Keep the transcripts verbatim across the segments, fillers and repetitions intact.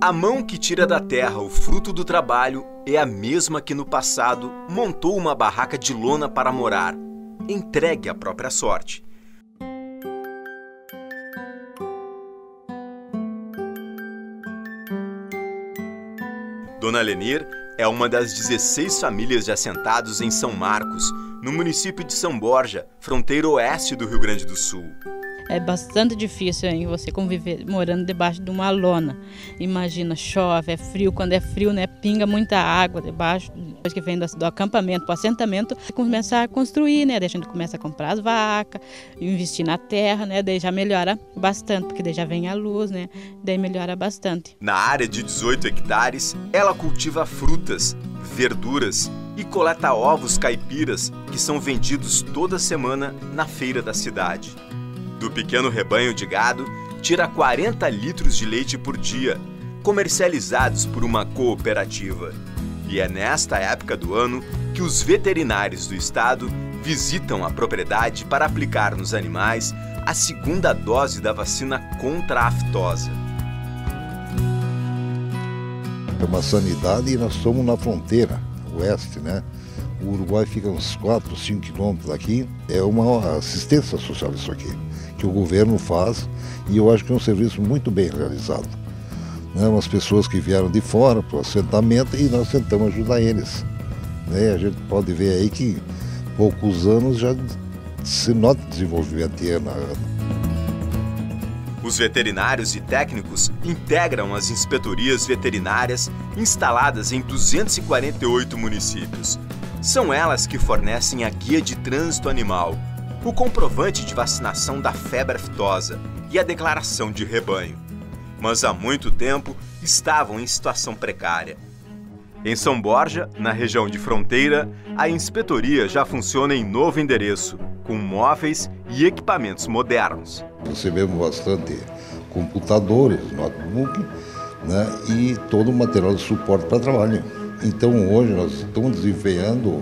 A mão que tira da terra o fruto do trabalho é a mesma que no passado montou uma barraca de lona para morar, entregue à própria sorte. Dona Lenir é uma das dezesseis famílias de assentados em São Marcos, no município de São Borja, fronteira oeste do Rio Grande do Sul. É bastante difícil, hein, você conviver morando debaixo de uma lona. Imagina, chove, é frio, quando é frio, né, pinga muita água debaixo. Depois que vem do, do acampamento para o assentamento, começa a construir, né, daí a gente começa a comprar as vacas, investir na terra, né, daí já melhora bastante, porque daí já vem a luz, né, daí melhora bastante. Na área de dezoito hectares, ela cultiva frutas, verduras e coleta ovos caipiras que são vendidos toda semana na feira da cidade. Do pequeno rebanho de gado, tira quarenta litros de leite por dia, comercializados por uma cooperativa. E é nesta época do ano que os veterinários do estado visitam a propriedade para aplicar nos animais a segunda dose da vacina contra a aftosa. É uma sanidade e nós estamos na fronteira oeste, né? O Uruguai fica uns quatro, cinco quilômetros daqui. É uma assistência social isso aqui, que o governo faz, e eu acho que é um serviço muito bem realizado. Né? Umas pessoas que vieram de fora para o assentamento e nós tentamos ajudar eles. Né? A gente pode ver aí que em poucos anos já se nota desenvolvimento de ano a ano. Os veterinários e técnicos integram as inspetorias veterinárias instaladas em duzentos e quarenta e oito municípios. São elas que fornecem a guia de trânsito animal, o comprovante de vacinação da febre aftosa e a declaração de rebanho. Mas há muito tempo estavam em situação precária. Em São Borja, na região de fronteira, a inspeitoria já funciona em novo endereço, com móveis e equipamentos modernos. Recebemos bastante computadores, notebook, né, e todo o material de suporte para trabalho. Então hoje nós estamos desenvolvendo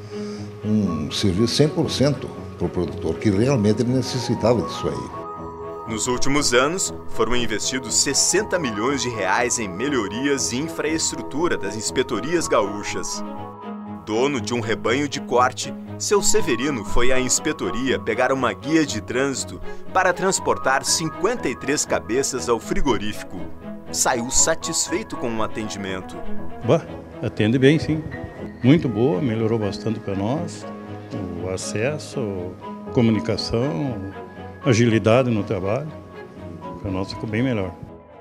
um serviço cem por cento para o produtor, que realmente ele necessitava disso aí. Nos últimos anos, foram investidos sessenta milhões de reais em melhorias e infraestrutura das inspetorias gaúchas. Dono de um rebanho de corte, seu Severino foi à inspetoria pegar uma guia de trânsito para transportar cinquenta e três cabeças ao frigorífico. Saiu satisfeito com o atendimento. Bah, atende bem, sim. Muito boa, melhorou bastante para nós. O acesso, comunicação, agilidade no trabalho. Para nós ficou bem melhor.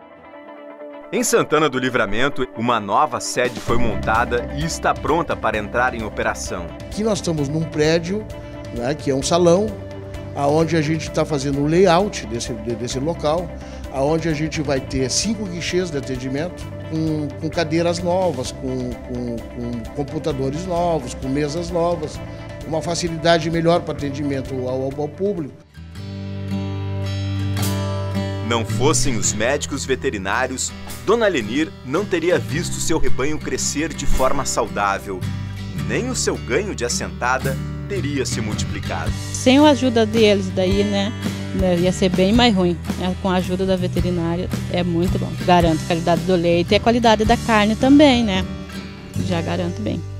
Em Santana do Livramento, uma nova sede foi montada e está pronta para entrar em operação. Aqui nós estamos num prédio, né, que é um salão, onde a gente está fazendo um layout desse, desse local, onde a gente vai ter cinco guichês de atendimento, com, com cadeiras novas, com, com, com computadores novos, com mesas novas, uma facilidade melhor para atendimento ao, ao público. Não fossem os médicos veterinários, Dona Lenir não teria visto seu rebanho crescer de forma saudável. Nem o seu ganho de assentada teria se multiplicado. Sem a ajuda deles, daí, né, ia ser bem mais ruim. Com a ajuda da veterinária é muito bom. Garanto a qualidade do leite e a qualidade da carne também, né? Já garanto bem.